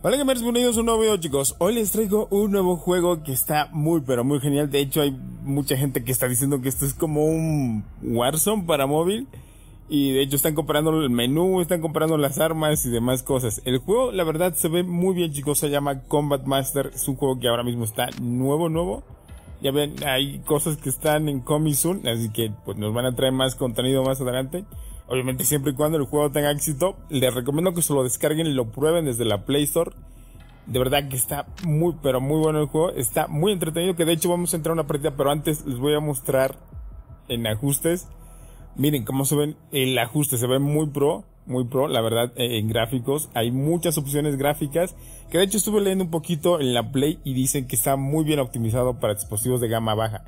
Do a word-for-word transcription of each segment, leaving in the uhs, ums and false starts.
Hola gamers, bienvenidos a un nuevo video, chicos. Hoy les traigo un nuevo juego que está muy pero muy genial. De hecho hay mucha gente que está diciendo que esto es como un Warzone para móvil. Y de hecho están comparando el menú, están comparando las armas y demás cosas. El juego la verdad se ve muy bien, chicos. Se llama Combat Master. Es un juego que ahora mismo está nuevo, nuevo. Ya ven, hay cosas que están en coming soon, así que pues nos van a traer más contenido más adelante. Obviamente siempre y cuando el juego tenga éxito. Les recomiendo que se lo descarguen y lo prueben desde la Play Store. De verdad que está muy pero muy bueno el juego. Está muy entretenido, que de hecho vamos a entrar a una partida. Pero antes les voy a mostrar en ajustes. Miren cómo se ven el ajuste, se ve muy pro, muy pro, la verdad, eh, en gráficos. Hay muchas opciones gráficas, que de hecho estuve leyendo un poquito en la Play y dicen que está muy bien optimizado para dispositivos de gama baja.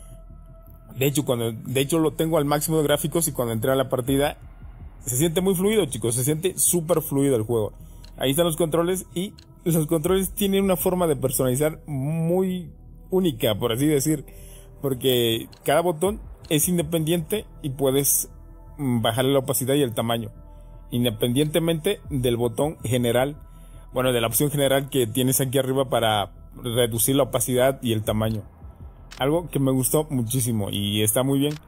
De hecho, cuando, de hecho lo tengo al máximo de gráficos y cuando entré a la partida, se siente muy fluido, chicos, se siente súper fluido el juego. Ahí están los controles y los controles tienen una forma de personalizar muy única, por así decir, porque cada botón es independiente y puedes bajarle la opacidad y el tamaño, independientemente del botón general, bueno, de la opción general que tienes aquí arriba para reducir la opacidad y el tamaño. Algo que me gustó muchísimo y está muy bien.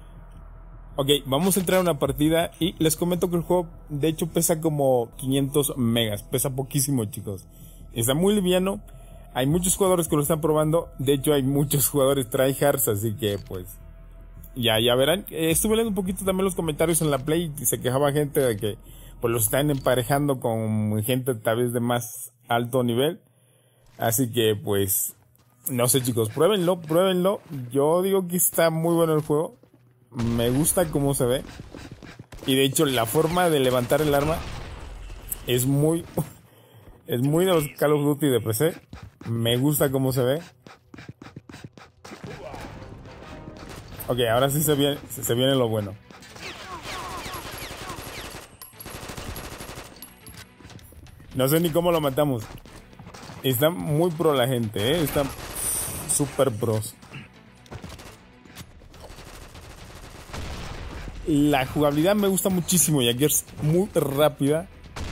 Ok, vamos a entrar a una partida y les comento que el juego de hecho pesa como quinientos megas, pesa poquísimo, chicos. Está muy liviano, hay muchos jugadores que lo están probando, de hecho hay muchos jugadores tryhards, así que pues Ya, ya verán. Eh, estuve leyendo un poquito también los comentarios en la Play y se quejaba gente de que pues los están emparejando con gente tal vez de más alto nivel. Así que pues no sé, chicos, pruébenlo, pruébenlo. Yo digo que está muy bueno el juego. Me gusta cómo se ve. Y de hecho la forma de levantar el arma es muy es muy de los Call of Duty de P C. Me gusta cómo se ve. Ok, ahora sí se viene, se viene lo bueno. No sé ni cómo lo matamos. Está muy pro la gente, ¿eh? Está super pros. La jugabilidad me gusta muchísimo, ya que es muy rápida.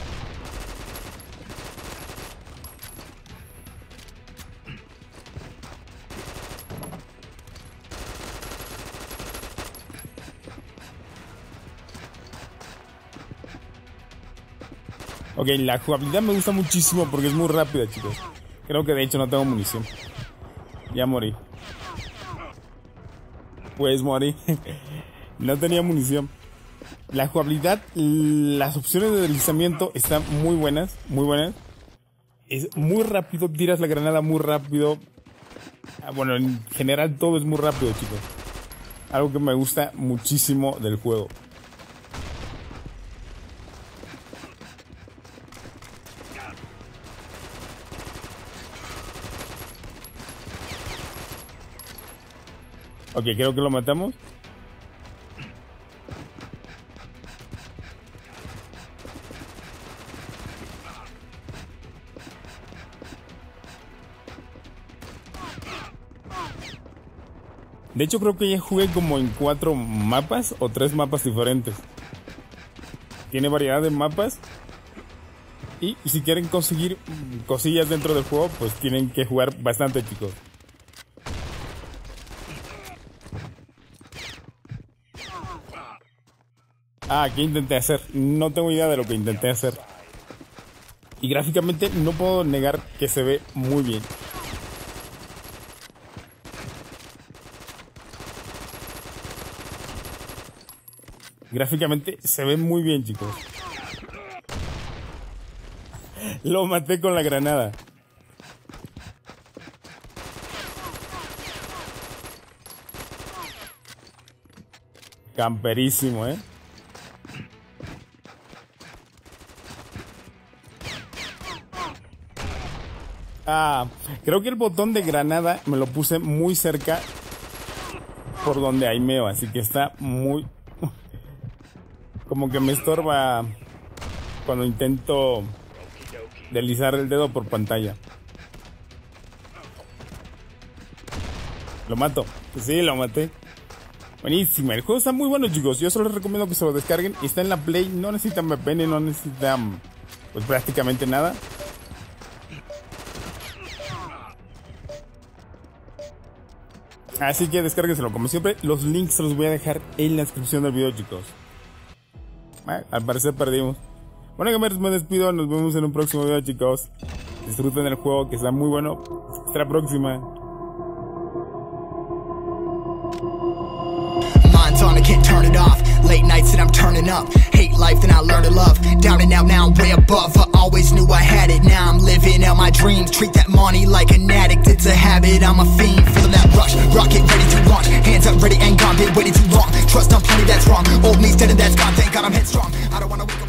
Ok, la jugabilidad me gusta muchísimo porque es muy rápida, chicos. Creo que de hecho no tengo munición. Ya morí. Pues morí. No tenía munición. La jugabilidad, las opciones de deslizamiento están muy buenas, muy buenas. Es muy rápido, tiras la granada muy rápido. Bueno, en general todo es muy rápido, chicos. Algo que me gusta muchísimo del juego. Ok, creo que lo matamos. De hecho creo que ya jugué como en cuatro mapas o tres mapas diferentes. Tiene variedad de mapas. Y si quieren conseguir cosillas dentro del juego, pues tienen que jugar bastante, chicos. Ah, ¿qué intenté hacer? No tengo idea de lo que intenté hacer. Y gráficamente no puedo negar que se ve muy bien. Gráficamente se ve muy bien, chicos. Lo maté con la granada. Camperísimo, ¿eh? Ah, creo que el botón de granada me lo puse muy cerca por donde aimeo, así que está muy... como que me estorba cuando intento deslizar el dedo por pantalla. Lo mato. Sí, lo maté. Buenísimo. El juego está muy bueno, chicos. Yo solo les recomiendo que se lo descarguen. Está en la Play. No necesitan V P N, no necesitan pues prácticamente nada. Así que descárguenselo como siempre. Los links se los voy a dejar en la descripción del video, chicos. Ah, al parecer perdimos. Bueno, gamers, me despido. Nos vemos en un próximo video, chicos. Disfruten el juego, que está muy bueno. Hasta la próxima. Mine's on, I can't turn it off. Late nights and I'm turning up. Hate life, then I learn to love. Down and out, now I'm way above. I always knew I had it, now I'm living out my dreams. Treat that money like an addict, it's a habit, I'm a fiend. Feeling that rush, rocket ready to launch. Hands up, ready and gone, been waiting too long. Trust on plenty, that's wrong. Old me's dead and that's gone, thank God I'm headstrong. I don't wanna wake up